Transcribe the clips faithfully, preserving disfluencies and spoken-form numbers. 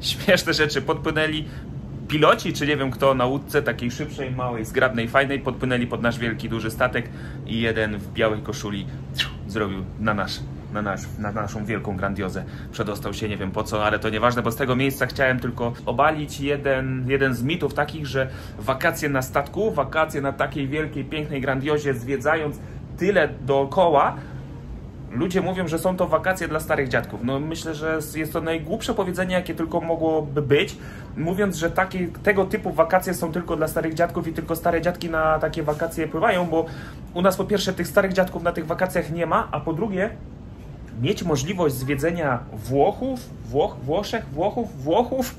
Śmieszne rzeczy, podpłynęli piloci, czy nie wiem kto, na łódce takiej szybszej, małej, zgrabnej, fajnej, podpłynęli pod nasz wielki, duży statek i jeden w białej koszuli zrobił na nasz, na, nasz, na naszą wielką grandiozę. Przedostał się, nie wiem po co, ale to nieważne, bo z tego miejsca chciałem tylko obalić jeden, jeden z mitów takich, że wakacje na statku, wakacje na takiej wielkiej, pięknej grandiozie, zwiedzając tyle dookoła, ludzie mówią, że są to wakacje dla starych dziadków. No myślę, że jest to najgłupsze powiedzenie, jakie tylko mogłoby być, mówiąc, że takie, tego typu wakacje są tylko dla starych dziadków i tylko stare dziadki na takie wakacje pływają, bo u nas po pierwsze tych starych dziadków na tych wakacjach nie ma, a po drugie mieć możliwość zwiedzenia Włochów, Włoch, Włoszech, Włochów, Włochów,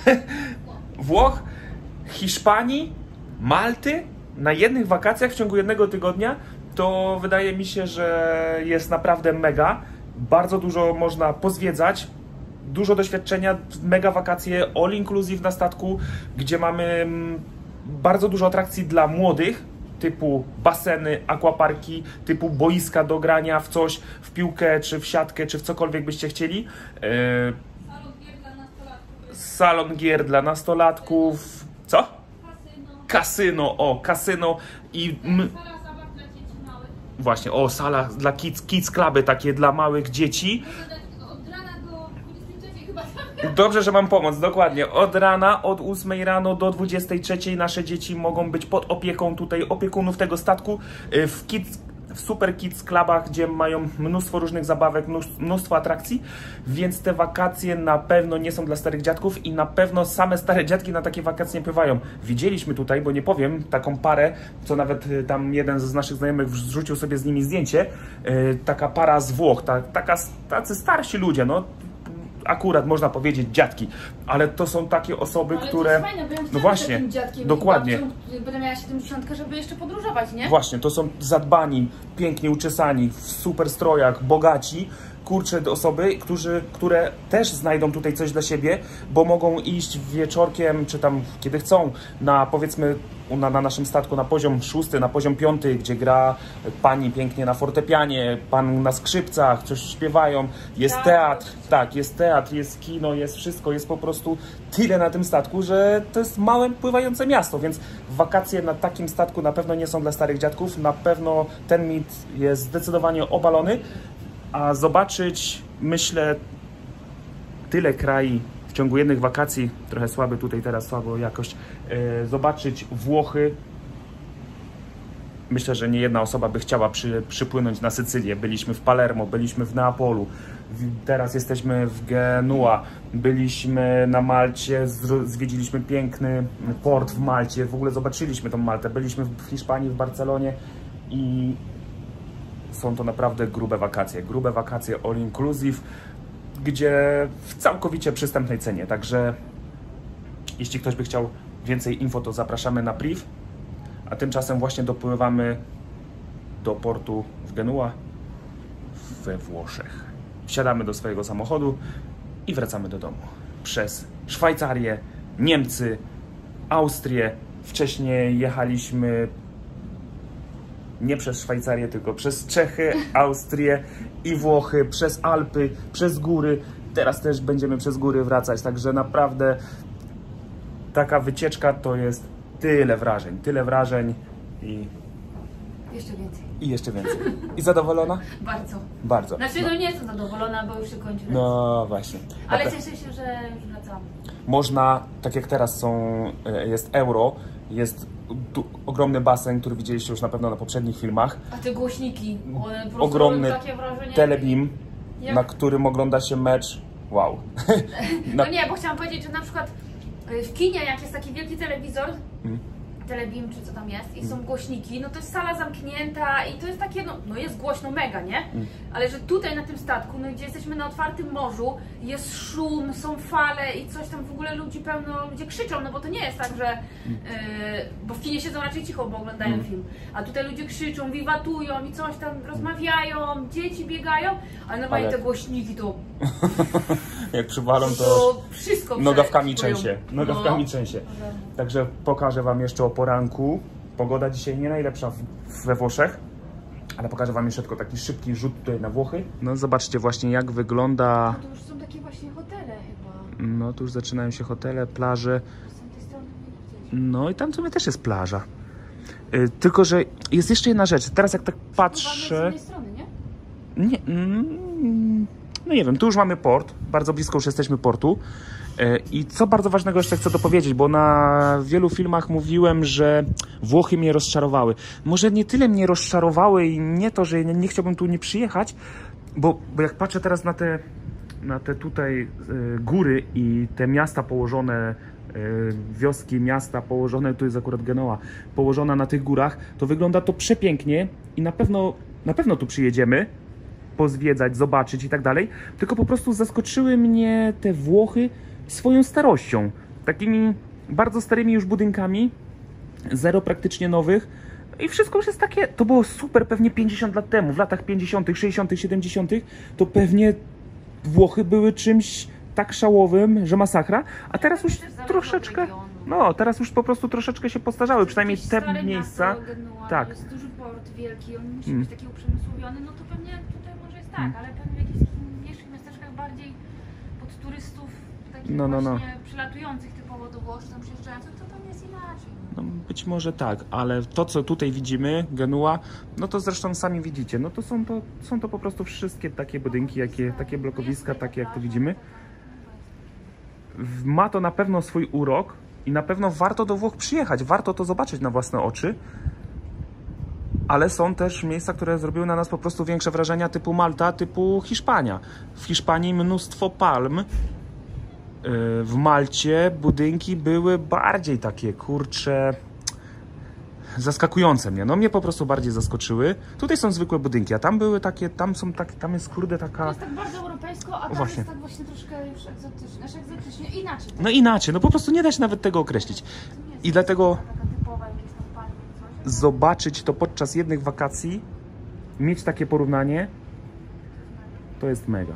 Włoch, Hiszpanii, Malty na jednych wakacjach w ciągu jednego tygodnia, to wydaje mi się, że jest naprawdę mega. Bardzo dużo można pozwiedzać, dużo doświadczenia, mega wakacje, all inclusive na statku, gdzie mamy bardzo dużo atrakcji dla młodych, typu baseny, aquaparki, typu boiska do grania w coś, w piłkę, czy w siatkę, czy w cokolwiek byście chcieli. Salon gier dla nastolatków. Salon gier dla nastolatków. Co? Kasyno. Kasyno, o, kasyno i... M Sala zabaw dla dzieci małych. Właśnie, o, sala dla kids, kids cluby takie dla małych dzieci. Od rana do dwudziestej trzeciej chyba tam. Dobrze, że mam pomoc, dokładnie. Od rana, od ósmej rano do dwudziestej trzeciej nasze dzieci mogą być pod opieką tutaj opiekunów tego statku w kids, w super kids clubach, gdzie mają mnóstwo różnych zabawek, mnóstwo atrakcji, więc te wakacje na pewno nie są dla starych dziadków i na pewno same stare dziadki na takie wakacje nie pływają. Widzieliśmy tutaj, bo nie powiem, taką parę, co nawet tam jeden z naszych znajomych wrzucił sobie z nimi zdjęcie, taka para z Włoch, ta, taka, tacy starsi ludzie, no akurat można powiedzieć dziadki, ale to są takie osoby, ale które... To jest fajne, bo ja no właśnie, takim dziadkiem dokładnie. Babcią, będę miała siedemdziesiątkę, żeby jeszcze podróżować, nie? Właśnie, to są zadbani, pięknie uczesani, w super strojach, bogaci, kurcze osoby, którzy, które też znajdą tutaj coś dla siebie, bo mogą iść wieczorkiem, czy tam kiedy chcą, na powiedzmy na, na naszym statku na poziom szósty, na poziom piąty, gdzie gra pani pięknie na fortepianie, pan na skrzypcach, coś śpiewają, jest teatr, tak, jest teatr, jest kino, jest wszystko, jest po prostu tyle na tym statku, że to jest małe, pływające miasto, więc wakacje na takim statku na pewno nie są dla starych dziadków, na pewno ten mit jest zdecydowanie obalony, a zobaczyć, myślę, tyle krajów w ciągu jednych wakacji, trochę słaby tutaj teraz, słabo jakość, yy, zobaczyć Włochy, myślę, że nie jedna osoba by chciała przy, przypłynąć na Sycylię. Byliśmy w Palermo, byliśmy w Neapolu, w, teraz jesteśmy w Genua, byliśmy na Malcie, z, zwiedziliśmy piękny port w Malcie, w ogóle zobaczyliśmy tą Maltę, byliśmy w Hiszpanii, w Barcelonie i są to naprawdę grube wakacje, grube wakacje all inclusive, gdzie w całkowicie przystępnej cenie, także jeśli ktoś by chciał więcej info, to zapraszamy na priv, a tymczasem właśnie dopływamy do portu w Genua we Włoszech. Wsiadamy do swojego samochodu i wracamy do domu przez Szwajcarię, Niemcy, Austrię, wcześniej jechaliśmy nie przez Szwajcarię, tylko przez Czechy, Austrię i Włochy, przez Alpy, przez góry. Teraz też będziemy przez góry wracać, także naprawdę taka wycieczka to jest tyle wrażeń, tyle wrażeń i... Jeszcze więcej. I jeszcze więcej. I zadowolona? Bardzo. Bardzo. Znaczy, no, no nie jestem zadowolona, bo już się kończy. No właśnie. Ale Dobra. cieszę się, że już wracamy. Można, tak jak teraz są, jest euro, jest tu, ogromny basen, który widzieliście już na pewno na poprzednich filmach. A te głośniki, one po prostu ogromny robią takie wrażenie. telebeam, Jak? na którym ogląda się mecz. Wow. No nie, bo chciałam powiedzieć, że na przykład w kinie, jak jest taki wielki telewizor, Mm. telebeam czy co tam jest i są głośniki, no to jest sala zamknięta i to jest takie, no, no jest głośno mega, nie? Mm. Ale że tutaj na tym statku, no gdzie jesteśmy na otwartym morzu, jest szum, są fale i coś tam w ogóle ludzi pełno, ludzie krzyczą, no bo to nie jest tak, że, yy, bo w kinie siedzą raczej cicho, bo oglądają Mm. film, a tutaj ludzie krzyczą, wiwatują i coś tam rozmawiają, dzieci biegają, ale normalnie Ale- te głośniki to, Jak przywalą, to to wszystko nogawkami prześwieją. trzęsie. Nogawkami No. trzęsie. Także pokażę wam jeszcze o poranku. Pogoda dzisiaj nie najlepsza w, we Włoszech, ale pokażę wam jeszcze tylko taki szybki rzut tutaj na Włochy. No zobaczcie właśnie jak wygląda... To już są takie właśnie hotele chyba. No, tu już zaczynają się hotele, plaże. No i tam w sumie też jest plaża. Yy, tylko, że jest jeszcze jedna rzecz. Teraz jak tak patrzę... Z jednej strony, nie? Nie, mm, no nie wiem, tu już mamy port. Bardzo blisko już jesteśmy portu. Yy, I co bardzo ważnego jeszcze chcę dopowiedzieć, bo na wielu filmach mówiłem, że Włochy mnie rozczarowały. Może nie tyle mnie rozczarowały i nie to, że nie, nie chciałbym tu nie przyjechać, bo, bo jak patrzę teraz na te, na te tutaj y, góry i te miasta położone, y, wioski, miasta położone, tu jest akurat Genoa, położona na tych górach, to wygląda to przepięknie i na pewno, na pewno tu przyjedziemy pozwiedzać, zobaczyć i tak dalej, tylko po prostu zaskoczyły mnie te Włochy swoją starością, takimi bardzo starymi już budynkami, zero praktycznie nowych. I wszystko już jest takie, to było super pewnie pięćdziesiąt lat temu, w latach pięćdziesiątych, sześćdziesiątych, siedemdziesiątych, to pewnie Włochy były czymś tak szałowym, że masakra, a teraz już troszeczkę, no teraz już po prostu troszeczkę się postarzały, przynajmniej te miejsca. Tak. Jest duży port wielki, on musi Mm. być taki uprzemysłowiony, no to pewnie tutaj może jest tak, Mm. ale pewnie w jakichś takich mniejszych miasteczkach bardziej pod turystów, takich No, no, no. właśnie przylatujących typowo do Włoch, czy tam przyjeżdżających, to tam jest inaczej. No, być może tak, ale to co tutaj widzimy, Genua, no to zresztą sami widzicie, no to są to, są to po prostu wszystkie takie budynki, jakie, takie blokowiska, takie jak to widzimy. W- Ma to na pewno swój urok i na pewno warto do Włoch przyjechać, warto to zobaczyć na własne oczy. Ale są też miejsca, które zrobiły na nas po prostu większe wrażenia, typu Malta, typu Hiszpania. W Hiszpanii mnóstwo palm. Yy, W Malcie budynki były bardziej takie, kurcze, zaskakujące mnie. No mnie po prostu bardziej zaskoczyły. Tutaj są zwykłe budynki, a tam były takie, tam są tak, tam jest kurde To taka... jest tak bardzo europejsko, a tam Właśnie. jest tak właśnie troszkę już egzotycznie, znaczy egzotycznie, inaczej. No inaczej, no po prostu nie da się nawet tego określić. To nie jest I dlatego taka typowa jakieś tam palmy, coś. zobaczyć to podczas jednych wakacji, mieć takie porównanie, to jest mega.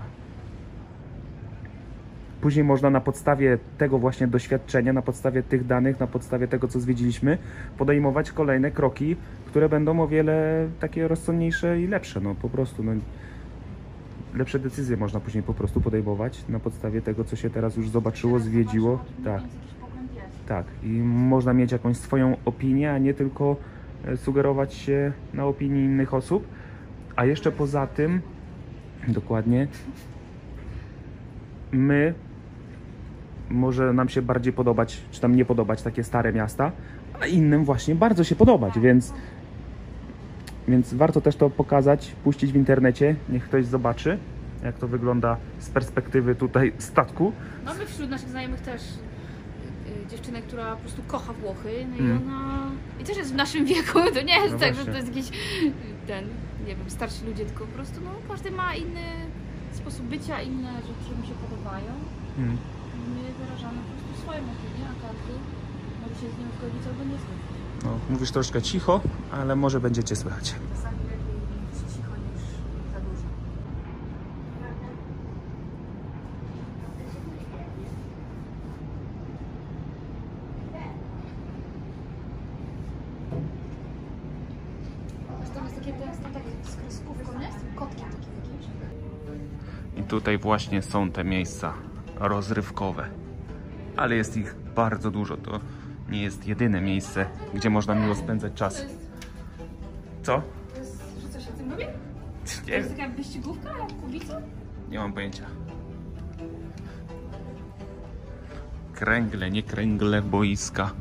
Później można na podstawie tego właśnie doświadczenia, na podstawie tych danych, na podstawie tego, co zwiedziliśmy, podejmować kolejne kroki, które będą o wiele takie rozsądniejsze i lepsze. No po prostu, no, lepsze decyzje można później po prostu podejmować na podstawie tego, co się teraz już zobaczyło, zwiedziło. Tak, Jakiś pogląd jest. tak. I można mieć jakąś swoją opinię, a nie tylko e, sugerować się na opinii innych osób. A jeszcze poza tym, dokładnie, my może nam się bardziej podobać, czy tam nie podobać takie stare miasta, a innym właśnie bardzo się podobać, więc, więc warto też to pokazać, puścić w internecie, niech ktoś zobaczy, jak to wygląda z perspektywy tutaj statku. Mamy wśród naszych znajomych też y, y, dziewczynę, która po prostu kocha Włochy, no i Mm. ona... I też jest w naszym wieku, to nie jest No tak, właśnie. że to jest jakiś ten, nie wiem, starsi ludzie, tylko po prostu no każdy ma inny sposób bycia, inne rzeczy mu się podobają. Hmm. My wyrażamy po prostu swoją opinię, a każdy może się z nią zgodzić albo nie zgodzić. No, mówisz troszkę cicho, ale może będziecie słychać. Czasami lepiej mówić cicho niż za dużo. Tam jest takie ten statek z kreskówką, nie? Z tym kotkiem takim jakimś. I tutaj właśnie są te miejsca rozrywkowe. Ale jest ich bardzo dużo. To nie jest jedyne miejsce, gdzie można miło spędzać czas. Co? To jest, że coś o tym mówię? To Nie, jest taka wyścigówka jak kubica? nie mam pojęcia. Kręgle, nie kręgle, boiska.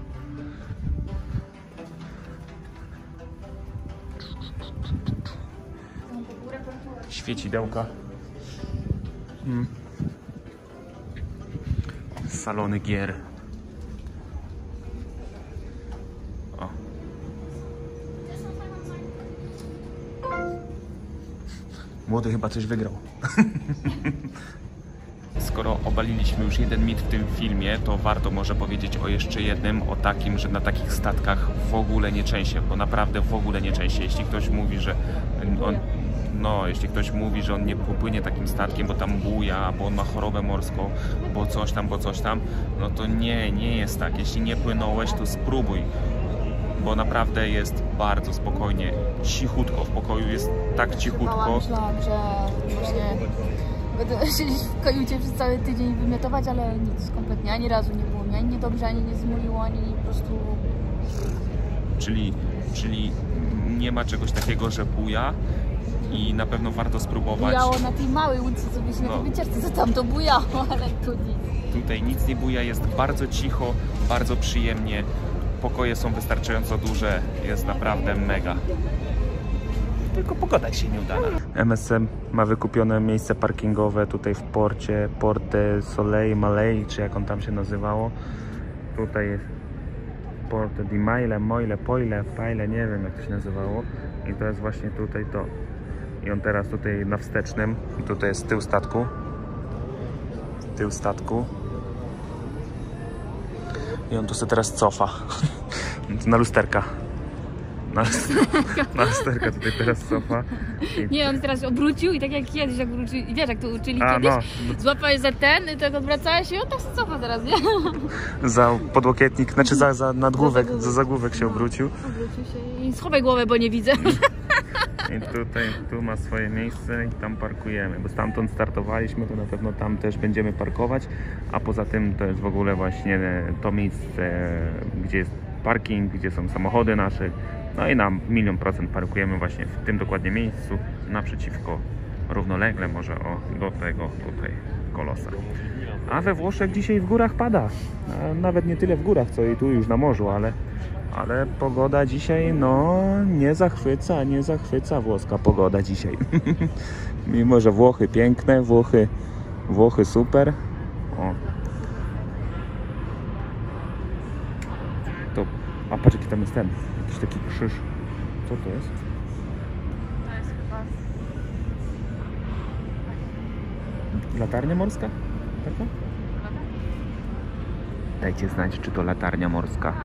Świecidełka. Mm. Salony gier. O. Młody chyba coś wygrał. Skoro obaliliśmy już jeden mit w tym filmie, to warto może powiedzieć o jeszcze jednym, o takim, że na takich statkach w ogóle nie częsie, bo naprawdę w ogóle nie częsie. Jeśli ktoś mówi, że on, no, jeśli ktoś mówi, że on nie popłynie takim statkiem, bo tam buja, bo on ma chorobę morską, bo coś tam, bo coś tam, no to nie, nie jest tak. Jeśli nie płynąłeś, to spróbuj, bo naprawdę jest bardzo spokojnie, cichutko, w pokoju jest tak cichutko. Myślałam, że właśnie Będę siedzieć w kajucie przez cały tydzień i wymiotować, ale nic, kompletnie, ani razu nie było mi ani niedobrze, ani nie zmuliło, ani po prostu... Czyli, czyli nie ma czegoś takiego, że buja i na pewno warto spróbować. Bujało na tej małej łódce, co byś na No. tej wycieczce, co tam to bujało, ale tu nic. Tutaj nic nie buja, jest bardzo cicho, bardzo przyjemnie. Pokoje są wystarczająco duże, jest naprawdę mega. Tylko pogoda się nie udana. M S C ma wykupione miejsce parkingowe tutaj w porcie, Porte Soleil Malay, czy jak on tam się nazywało. Tutaj jest Porte di Maile, Moile, Poile, Paile, nie wiem jak to się nazywało. I to jest właśnie tutaj to. I on teraz tutaj na wstecznym, i tutaj jest tył statku. Tył statku. I on tu sobie teraz cofa. Na lusterka. Na, na lusterka tutaj teraz cofa. I... Nie, on teraz obrócił i tak jak kiedyś, jak wrócił, i wiesz jak to uczyli A, kiedyś, no. złapałeś za ten i tak odwracałeś się i on tak się cofa teraz, nie? Za podłokietnik, znaczy za, za nadgłówek, Za zagłówek. za zagłówek się obrócił. Obrócił się i schowaj głowę, bo nie widzę. I tutaj, tu ma swoje miejsce i tam parkujemy, bo stamtąd startowaliśmy, to na pewno tam też będziemy parkować, a poza tym to jest w ogóle właśnie to miejsce, gdzie jest parking, gdzie są samochody nasze, no i na milion procent parkujemy właśnie w tym dokładnie miejscu, naprzeciwko, równolegle może o, do tego tutaj kolosa. A we Włoszech dzisiaj w górach pada, a nawet nie tyle w górach, co i tu już na morzu, ale Ale pogoda dzisiaj, no, nie zachwyca, nie zachwyca włoska pogoda dzisiaj. Mimo, że Włochy piękne, Włochy, Włochy super. O. To, a patrz jaki tam jest ten, jakiś taki krzyż. Co to jest? To jest chyba... Latarnia morska? Taka? Dajcie znać, czy to latarnia morska.